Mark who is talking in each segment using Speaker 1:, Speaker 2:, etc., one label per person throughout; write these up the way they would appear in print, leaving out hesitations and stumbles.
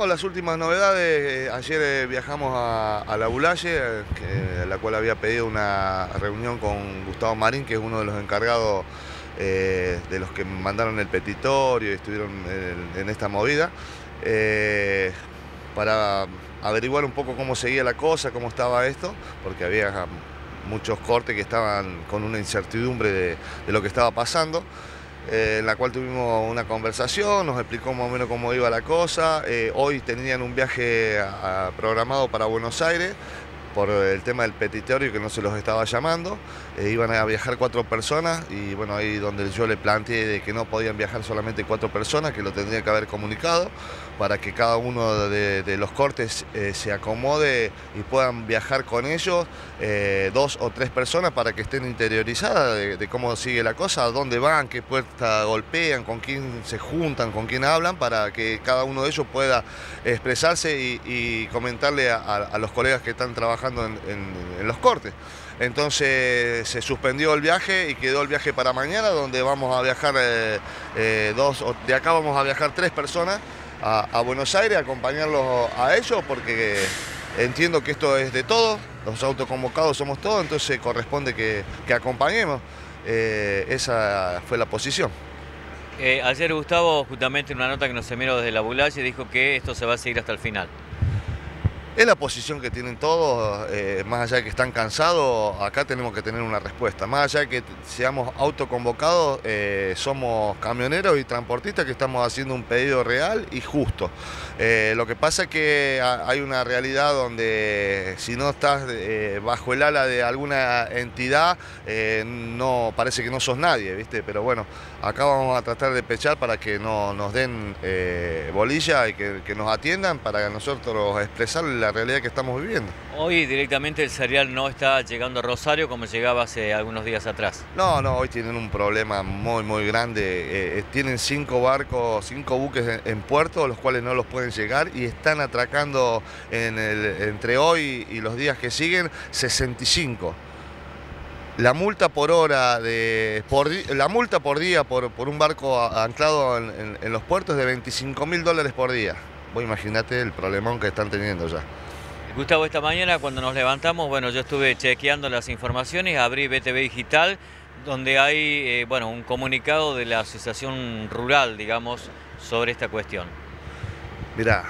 Speaker 1: tengo las últimas novedades. Ayer viajamos a La Bulaye, a la cual había pedido una reunión con Gustavo Marín, que es uno de los encargados de los que mandaron el petitorio y estuvieron en esta movida, para averiguar un poco cómo seguía la cosa, cómo estaba esto, porque había muchos cortes que estaban con una incertidumbre de lo que estaba pasando. En la cual tuvimos una conversación, nos explicó más o menos cómo iba la cosa. Hoy tenían un viaje programado para Buenos Aires por el tema del petitorio, que no se los estaba llamando. Iban a viajar 4 personas y bueno, ahí donde yo le planteé de que no podían viajar solamente 4 personas, que lo tendría que haber comunicado para que cada uno de los cortes se acomode y puedan viajar con ellos 2 o 3 personas para que estén interiorizadas de cómo sigue la cosa, a dónde van, qué puerta golpean, con quién se juntan, con quién hablan, para que cada uno de ellos pueda expresarse y comentarle a los colegas que están trabajando en los cortes. Entonces se suspendió el viaje y quedó el viaje para mañana, donde vamos a viajar de acá vamos a viajar 3 personas a Buenos Aires, a acompañarlos a ellos, porque entiendo que esto es de todos, los autoconvocados somos todos, entonces corresponde que acompañemos. Esa fue la posición.
Speaker 2: Ayer Gustavo, justamente en una nota que nos envió desde La Bulaye, dijo que esto se va a seguir hasta el final.
Speaker 1: Es la posición que tienen todos, más allá de que están cansados, acá tenemos que tener una respuesta. Más allá de que seamos autoconvocados, somos camioneros y transportistas que estamos haciendo un pedido real y justo. Lo que pasa es que hay una realidad donde si no estás bajo el ala de alguna entidad, no parece que no sos nadie, ¿viste? Pero bueno, acá vamos a tratar de pechar para que no nos den bolilla y que nos atiendan para nosotros expresar la realidad que estamos viviendo.
Speaker 2: Hoy directamente el cereal no está llegando a Rosario como llegaba hace algunos días atrás.
Speaker 1: No, hoy tienen un problema muy grande. Tienen 5 barcos, 5 buques en puerto, los cuales no los pueden llegar y están atracando entre hoy y los días que siguen 65. La multa por hora, la multa por día por un barco anclado en los puertos es de $25.000 por día. Vos imaginate el problemón que están teniendo ya.
Speaker 2: Gustavo, esta mañana cuando nos levantamos, bueno, yo estuve chequeando las informaciones, abrí BTV Digital, donde hay bueno, un comunicado de la Asociación Rural, digamos, sobre esta cuestión.
Speaker 1: Mirá,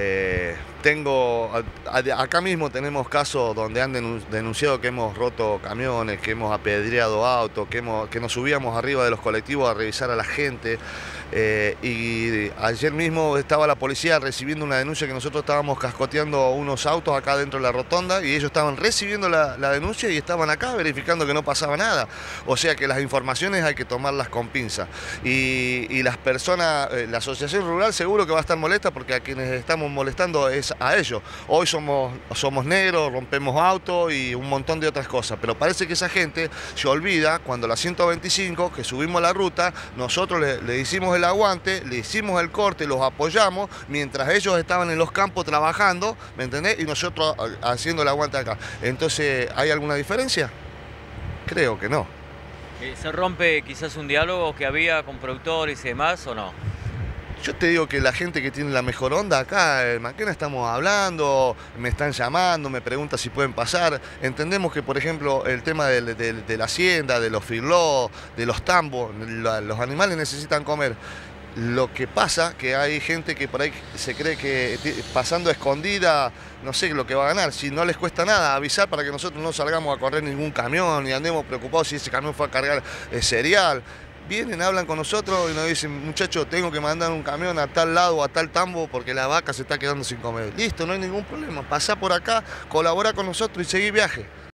Speaker 1: acá mismo tenemos casos donde han denunciado que hemos roto camiones, que hemos apedreado autos, que nos subíamos arriba de los colectivos a revisar a la gente. Y ayer mismo estaba la policía recibiendo una denuncia que nosotros estábamos cascoteando unos autos acá dentro de la rotonda y ellos estaban recibiendo la denuncia y estaban acá verificando que no pasaba nada. O sea que las informaciones hay que tomarlas con pinza. Y las personas, la Asociación Rural seguro que va a estar molesta porque a quienes estamos molestando es a ellos. Hoy somos negros, rompemos autos y un montón de otras cosas, pero parece que esa gente se olvida cuando la 125, que subimos la ruta, nosotros le hicimos el aguante, le hicimos el corte, los apoyamos, mientras ellos estaban en los campos trabajando, ¿me entendés? Y nosotros haciendo el aguante acá. Entonces, ¿hay alguna diferencia? Creo que no.
Speaker 2: ¿Se rompe quizás un diálogo que había con productores y demás o no?
Speaker 1: Yo te digo que la gente que tiene la mejor onda acá, en Maquena estamos hablando, me están llamando, me preguntan si pueden pasar. Entendemos que, por ejemplo, el tema de la hacienda, de los filós, de los tambos, los animales necesitan comer. Lo que pasa que hay gente que por ahí se cree que pasando escondida, no sé lo que va a ganar. Si no les cuesta nada avisar para que nosotros no salgamos a correr ningún camión ni andemos preocupados si ese camión fue a cargar cereal. Vienen, hablan con nosotros y nos dicen, muchachos, tengo que mandar un camión a tal lado, a tal tambo, porque la vaca se está quedando sin comer. Listo, no hay ningún problema. Pasá por acá, colabora con nosotros y seguí viaje.